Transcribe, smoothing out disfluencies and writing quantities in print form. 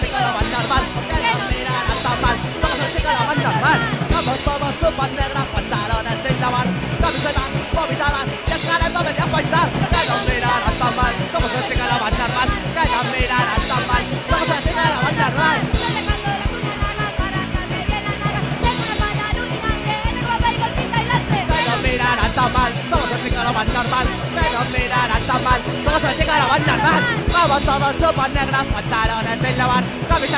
chica lo bailan mal, que nos mirarán tan mal. Todas las chicas lo bailan mal. Vamos todos super negras, pantalones sin lavar, camisetas vomitadas y el cara no venía a afeitar. Que nos mirarán tan mal, como se chica lo bailan mal, que nos mirarán tan mal, como se chica lo bailan mal. Mirarán tan mal, todos se chica lo bailan mal, que nos mirarán tan mal, todos se chica lo bailan mal. Vamos todos super negras, pantalones sin lavar, camisetas